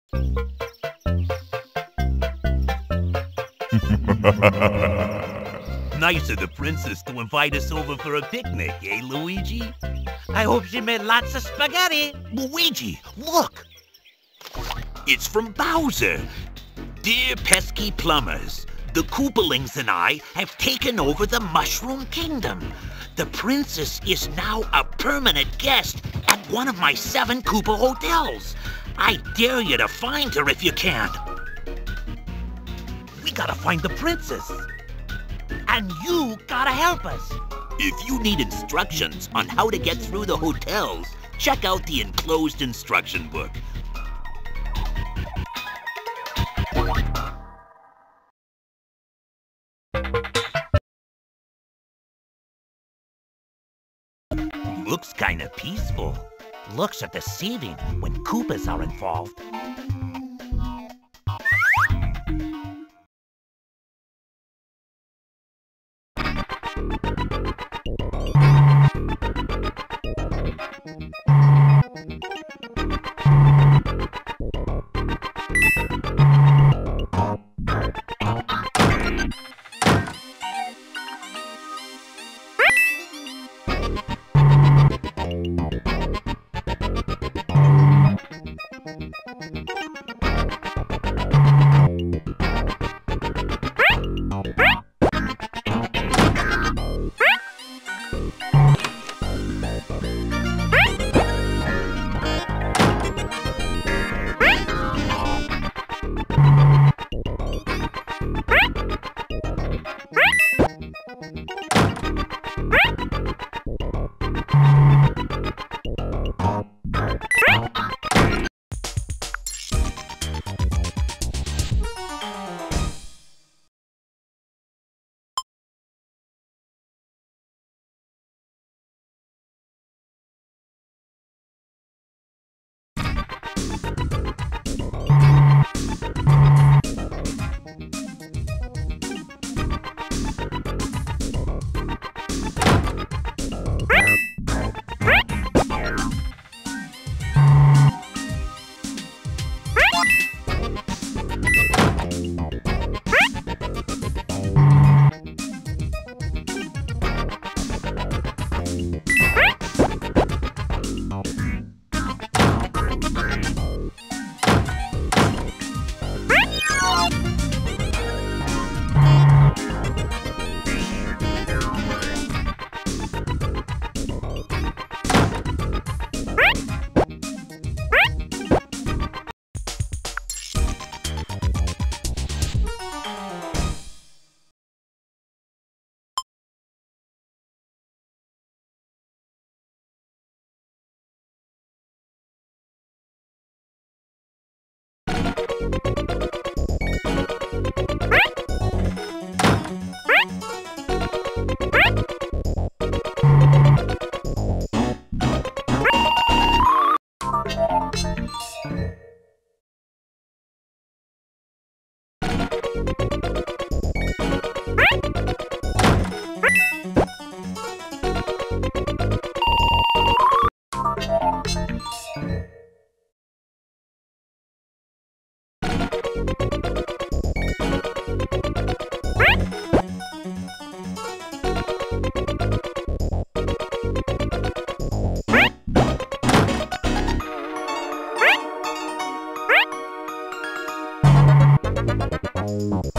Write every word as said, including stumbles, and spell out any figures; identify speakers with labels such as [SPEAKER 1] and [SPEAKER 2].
[SPEAKER 1] Nice of the princess to invite us over for a picnic, eh, Luigi?
[SPEAKER 2] I hope she made lots of spaghetti.
[SPEAKER 1] Luigi, look! It's from Bowser. Dear pesky plumbers, the Koopalings and I have taken over the Mushroom Kingdom. The princess is now a permanent guest at one of my seven Koopa hotels. I dare you to find her if you can. We gotta find the princess.
[SPEAKER 2] And you gotta help us.
[SPEAKER 1] If you need instructions on how to get through the hotels, check out the enclosed instruction book. Looks kinda peaceful.
[SPEAKER 2] Looks are deceiving when Koopas are involved.
[SPEAKER 3] Bye.